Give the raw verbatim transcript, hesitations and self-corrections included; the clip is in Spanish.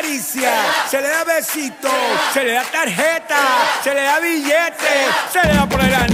caricia, se le da besito, se le da tarjeta, se le da billete, se le da por el anillo.